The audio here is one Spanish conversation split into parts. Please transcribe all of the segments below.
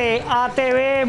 de ATV,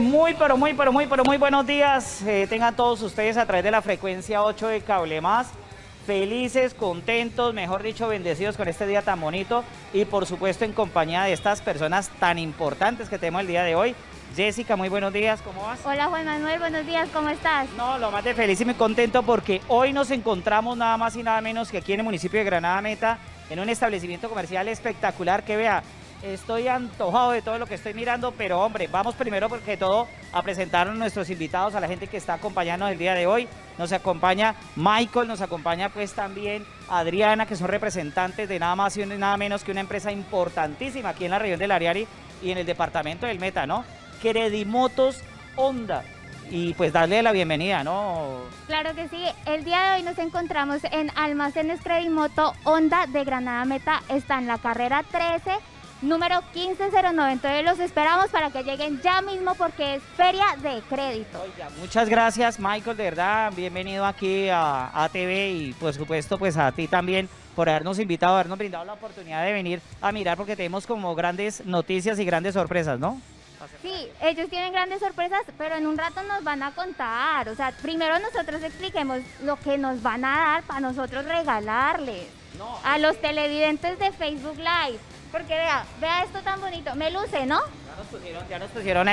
muy buenos días. Tengan todos ustedes a través de la frecuencia 8 de Cable Más. Felices, contentos, mejor dicho, bendecidos con este día tan bonito y por supuesto en compañía de estas personas tan importantes que tenemos el día de hoy. Jessica, muy buenos días, ¿cómo vas? Hola Juan Manuel, buenos días, ¿cómo estás? No, lo más de feliz y muy contento porque hoy nos encontramos nada más y nada menos que aquí en el municipio de Granada Meta, en un establecimiento comercial espectacular que vea, estoy antojado de todo lo que estoy mirando, pero hombre, vamos primero porque todo a presentar a nuestros invitados, a la gente que está acompañándonos el día de hoy. Nos acompaña Michael, nos acompaña pues también Adriana, que son representantes de nada más y nada menos que una empresa importantísima aquí en la región del Ariari y en el departamento del Meta, ¿no? Credimotos Honda. Y pues darle la bienvenida, ¿no? Claro que sí, el día de hoy nos encontramos en Almacenes Credimoto Honda de Granada Meta, está en la carrera 13, número 15009, entonces los esperamos para que lleguen ya mismo porque es feria de crédito. Oiga, muchas gracias Michael, de verdad, bienvenido aquí a ATV y por supuesto pues a ti también por habernos invitado, habernos brindado la oportunidad de venir a mirar porque tenemos como grandes noticias y grandes sorpresas, ¿no? Sí, ellos tienen grandes sorpresas, pero en un rato nos van a contar, o sea, primero nosotros expliquemos lo que nos van a dar para nosotros regalarles a los televidentes de Facebook Live, porque vea esto tan bonito, me luce, ¿no? Ya nos pusieron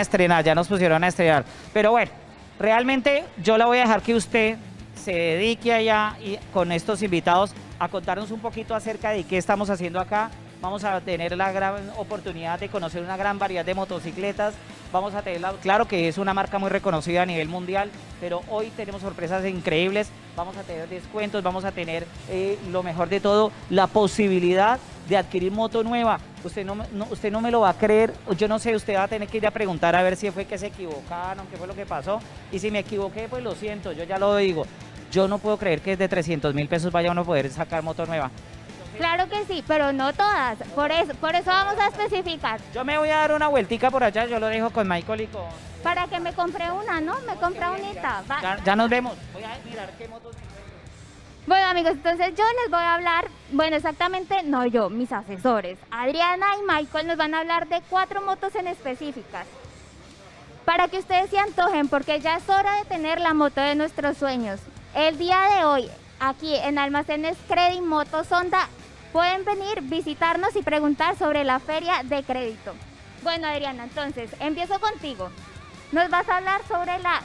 a estrenar, pero bueno, realmente yo la voy a dejar que usted se dedique allá y con estos invitados a contarnos un poquito acerca de qué estamos haciendo acá. Vamos a tener la gran oportunidad de conocer una gran variedad de motocicletas. Vamos a tener, claro que es una marca muy reconocida a nivel mundial, pero hoy tenemos sorpresas increíbles. Vamos a tener descuentos, vamos a tener lo mejor de todo, la posibilidad de adquirir moto nueva. Usted no me lo va a creer, yo no sé, usted va a tener que ir a preguntar a ver si fue que se equivocaron, qué fue lo que pasó. Y si me equivoqué, pues lo siento, yo ya lo digo. Yo no puedo creer que de 300.000 pesos vaya uno a poder sacar moto nueva. Claro que sí, pero no todas, por eso vamos a especificar. Yo me voy a dar una vueltica por allá, yo lo dejo con Michael y con... Para que me compre una, ¿no? Me compra unita. Ya nos vemos, voy a mirar qué motos... Bueno amigos, entonces yo les voy a hablar, bueno exactamente no yo, mis asesores, Adriana y Michael nos van a hablar de 4 motos en específicas. Para que ustedes se antojen, porque ya es hora de tener la moto de nuestros sueños. El día de hoy, aquí en Almacenes Credimoto Honda, pueden venir, visitarnos y preguntar sobre la feria de crédito. Bueno, Adriana, entonces, empiezo contigo. Nos vas a hablar sobre la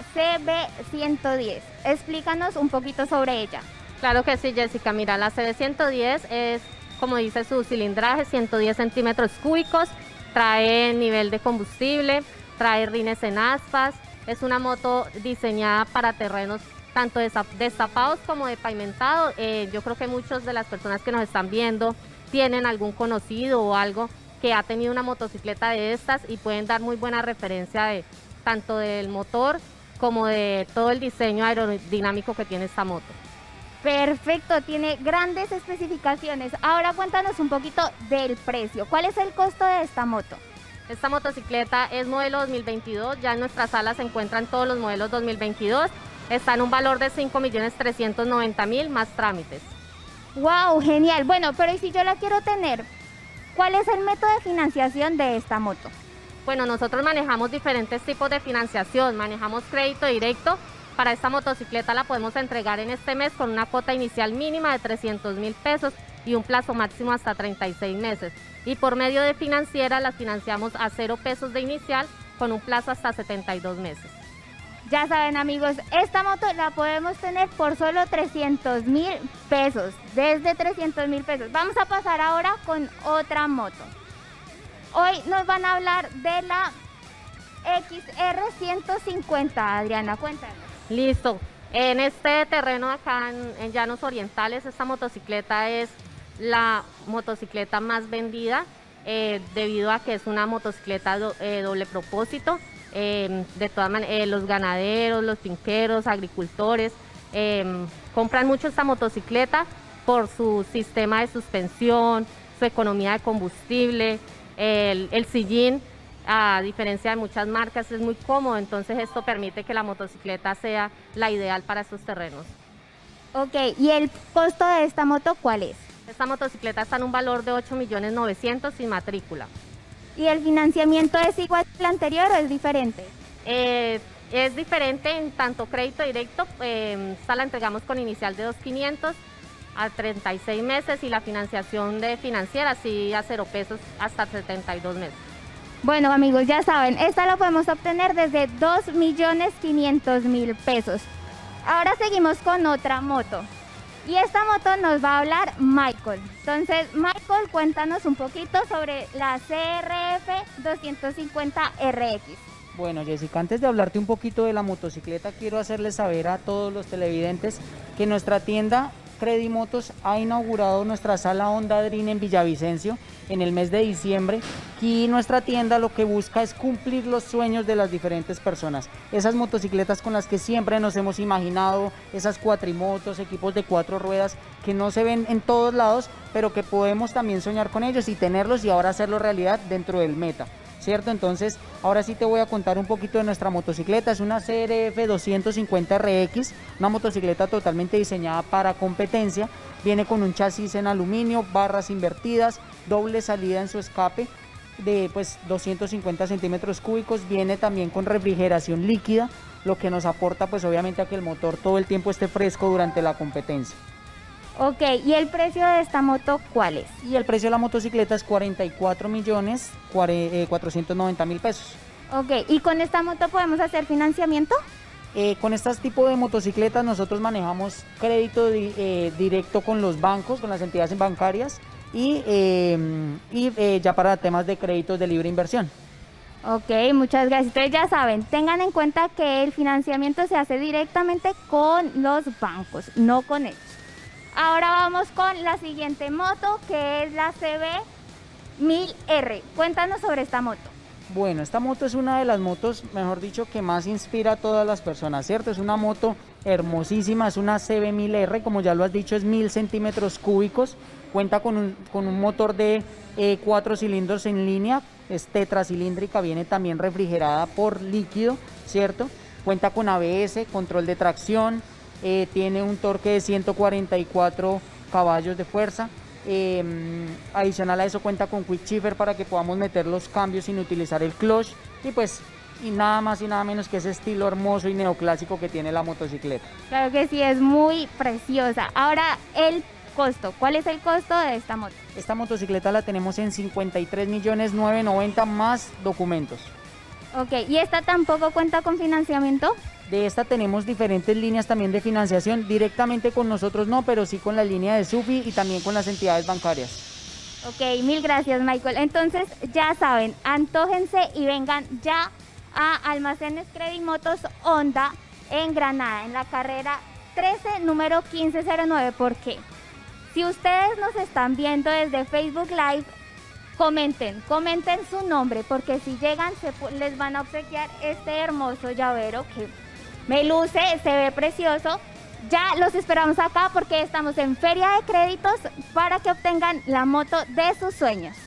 CB110. Explícanos un poquito sobre ella. Claro que sí, Jessica. Mira, la CB110 es, como dice su cilindraje, 110 centímetros cúbicos, trae nivel de combustible, trae rines en aspas, es una moto diseñada para terrenos tanto destapados como de pavimentado. Yo creo que muchas de las personas que nos están viendo tienen algún conocido o algo que ha tenido una motocicleta de estas y pueden dar muy buena referencia de tanto del motor como de todo el diseño aerodinámico que tiene esta moto. Perfecto, tiene grandes especificaciones. Ahora cuéntanos un poquito del precio. ¿Cuál es el costo de esta moto? Esta motocicleta es modelo 2022, ya en nuestra sala se encuentran todos los modelos 2022. Está en un valor de 5.390.000 más trámites. ¡Wow! Genial. Bueno, pero ¿y si yo la quiero tener? ¿Cuál es el método de financiación de esta moto? Bueno, nosotros manejamos diferentes tipos de financiación. Manejamos crédito directo. Para esta motocicleta la podemos entregar en este mes con una cuota inicial mínima de 300.000 pesos y un plazo máximo hasta 36 meses. Y por medio de financiera las financiamos a 0 pesos de inicial con un plazo hasta 72 meses. Ya saben amigos, esta moto la podemos tener por solo 300.000 pesos, desde 300.000 pesos. Vamos a pasar ahora con otra moto. Hoy nos van a hablar de la XR150, Adriana, cuéntanos. Listo, en este terreno acá en Llanos Orientales, esta motocicleta es la motocicleta más vendida debido a que es una motocicleta doble propósito. De todas maneras, los ganaderos, los finqueros, agricultores compran mucho esta motocicleta por su sistema de suspensión, su economía de combustible, el sillín, a diferencia de muchas marcas, es muy cómodo, entonces esto permite que la motocicleta sea la ideal para estos terrenos. Ok, ¿y el costo de esta moto cuál es? Esta motocicleta está en un valor de 8.900.000 sin matrícula. ¿Y el financiamiento es igual el anterior o es diferente? Es diferente en tanto crédito directo, esta la entregamos con inicial de 2.500 a 36 meses y la financiación de financiera sí a 0 pesos hasta 72 meses. Bueno amigos, ya saben, esta la podemos obtener desde 2.500.000 pesos. Ahora seguimos con otra moto. Y esta moto nos va a hablar Michael. Entonces, Michael, cuéntanos un poquito sobre la CRF 250RX. Bueno, Jessica, antes de hablarte un poquito de la motocicleta, quiero hacerles saber a todos los televidentes que nuestra tienda Credimotos ha inaugurado nuestra sala Honda Dream en Villavicencio en el mes de diciembre. Aquí nuestra tienda lo que busca es cumplir los sueños de las diferentes personas. Esas motocicletas con las que siempre nos hemos imaginado, esas cuatrimotos, equipos de 4 ruedas que no se ven en todos lados, pero que podemos también soñar con ellos y tenerlos y ahora hacerlo realidad dentro del Meta, ¿cierto? Entonces, ahora sí te voy a contar un poquito de nuestra motocicleta. Es una CRF 250RX, una motocicleta totalmente diseñada para competencia. Viene con un chasis en aluminio, barras invertidas, doble salida en su escape de 250 centímetros cúbicos. Viene también con refrigeración líquida, lo que nos aporta pues obviamente a que el motor todo el tiempo esté fresco durante la competencia. Ok, ¿y el precio de esta moto cuál es? Y el precio de la motocicleta es 44.490.000 pesos. Ok, ¿y con esta moto podemos hacer financiamiento? Con este tipo de motocicletas nosotros manejamos crédito directo con los bancos, con las entidades bancarias y ya para temas de créditos de libre inversión. Ok, muchas gracias. Entonces ya saben, tengan en cuenta que el financiamiento se hace directamente con los bancos, no con ellos. Ahora vamos con la siguiente moto, que es la CB1000R. Cuéntanos sobre esta moto. Bueno, esta moto es una de las motos, mejor dicho, que más inspira a todas las personas, ¿cierto? Es una moto hermosísima, es una CB1000R, como ya lo has dicho, es 1000 centímetros cúbicos. Cuenta con un motor de 4 cilindros en línea, es tetracilíndrica, viene también refrigerada por líquido, ¿cierto? Cuenta con ABS, control de tracción, tiene un torque de 144 caballos de fuerza. Adicional a eso cuenta con quick shifter para que podamos meter los cambios sin utilizar el clutch y nada más y nada menos que ese estilo hermoso y neoclásico que tiene la motocicleta. Claro que sí, es muy preciosa. Ahora el costo, ¿cuál es el costo de esta moto? Esta motocicleta la tenemos en 53.990.000 más documentos. Ok, ¿y esta tampoco cuenta con financiamiento? De esta tenemos diferentes líneas también de financiación, directamente con nosotros no, pero sí con la línea de SUFI y también con las entidades bancarias. Ok, mil gracias Michael. Entonces ya saben, antójense y vengan ya a Almacenes Credimotos Honda en Granada, en la carrera 13, número 1509. ¿Por qué? Si ustedes nos están viendo desde Facebook Live, comenten su nombre, porque si llegan les van a obsequiar este hermoso llavero que me luce, se ve precioso. Ya los esperamos acá porque estamos en Feria de Créditos para que obtengan la moto de sus sueños.